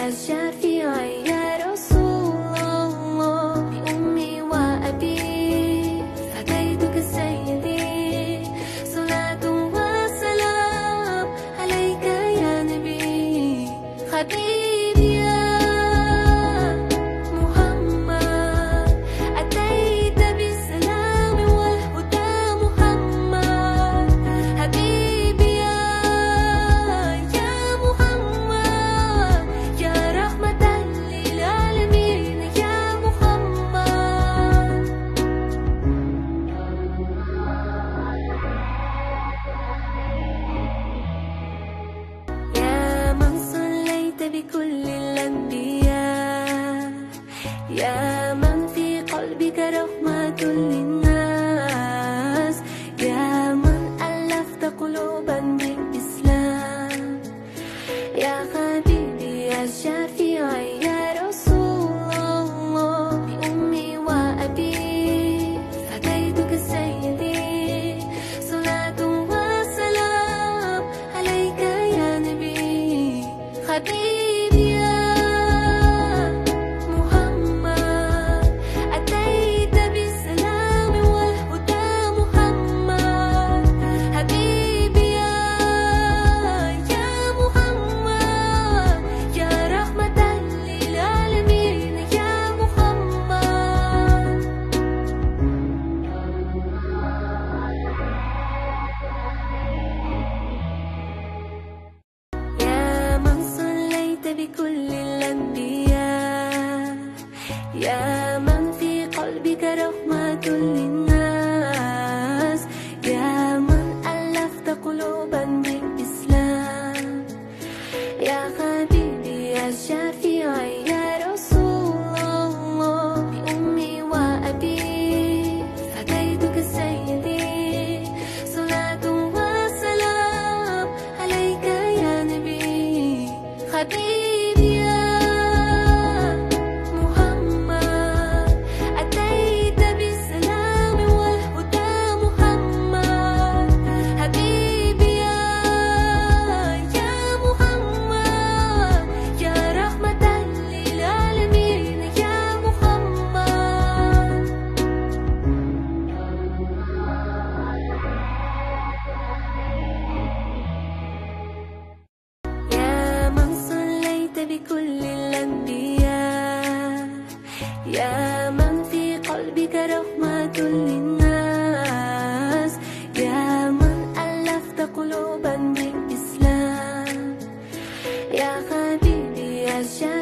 شافعي يا رسول الله بأمي وأبي فديتك سيدي صلاة وسلام عليك يا نبي حبيبي يا محمد أتيت بالسلام والهدى محمد حبيبي يا محمد يا رحمة للعالمين يا محمد يا من صليت بكل الأنبياء يا من في قلبك رحمة للناس يا من ألفت قلوبا بالإسلام يا حبيبي يا شافعي يا رسول الله بأمي وأبي فديتك سيدي صلاة وسلام عليك يا نبي حبيبي يا محمد أتيت بالسلام والهدى محمد حبيبي يا محمد يا رحمة للعالمين يا محمد يا من صليت بكل الأنبياء يا من في قلبك رحمة للناس يا من ألفت قلوبا بالإسلام يا حبيبي يا شافعي يا رسول الله بأمي وأبي فديتك سيدي صلاة وسلام عليك يا نبي حبيبي يا محمد أتيت بالسلام والهدى محمد حبيبي يا محمد يا رحمة للعالمين يا محمد يا من صليت بكل الأنبياء يا من في قلبك رحمة للناس يا من ألفت قلوبا بالإسلام يا حبيبي يا